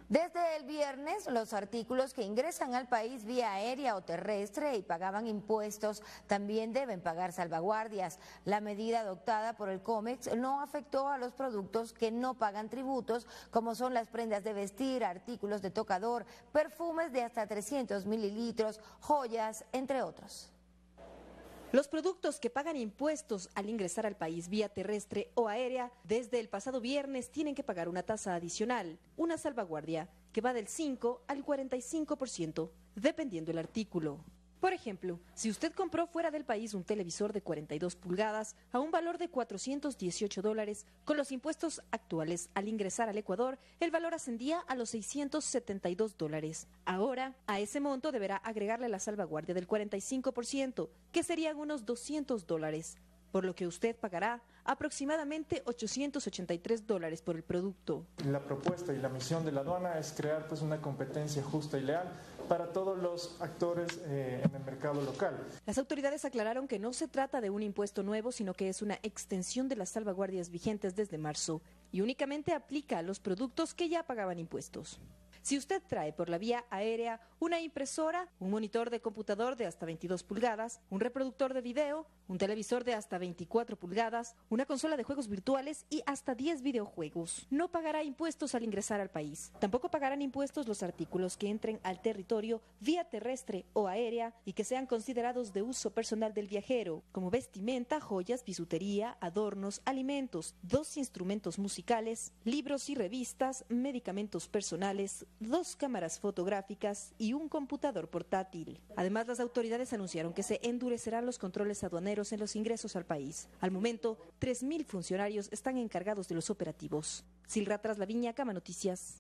Desde el viernes, los artículos que ingresan al país vía aérea o terrestre y pagaban impuestos también deben pagar salvaguardias. La medida adoptada por el COMEX no afectó a los productos que no pagan tributos, como son las prendas de vestir, artículos de tocador, perfumes de hasta 300 mililitros, joyas, entre otros. Los productos que pagan impuestos al ingresar al país vía terrestre o aérea desde el pasado viernes tienen que pagar una tasa adicional, una salvaguardia que va del 5 al 45%, dependiendo del artículo. Por ejemplo, si usted compró fuera del país un televisor de 42 pulgadas a un valor de $418, con los impuestos actuales al ingresar al Ecuador, el valor ascendía a los $672. Ahora, a ese monto deberá agregarle la salvaguardia del 45%, que serían unos $200, por lo que usted pagará aproximadamente $883 por el producto. La propuesta y la misión de la aduana es crear una competencia justa y leal para todos los actores en el mercado local. Las autoridades aclararon que no se trata de un impuesto nuevo, sino que es una extensión de las salvaguardias vigentes desde marzo y únicamente aplica a los productos que ya pagaban impuestos. Si usted trae por la vía aérea una impresora, un monitor de computador de hasta 22 pulgadas, un reproductor de video, un televisor de hasta 24 pulgadas, una consola de juegos virtuales y hasta 10 videojuegos, no pagará impuestos al ingresar al país. Tampoco pagarán impuestos los artículos que entren al territorio vía terrestre o aérea y que sean considerados de uso personal del viajero, como vestimenta, joyas, bisutería, adornos, alimentos, 2 instrumentos musicales, libros y revistas, medicamentos personales, 2 cámaras fotográficas y un computador portátil. Además, las autoridades anunciaron que se endurecerán los controles aduaneros en los ingresos al país. Al momento, 3.000 funcionarios están encargados de los operativos. Silra Traslaviña, Cama Noticias.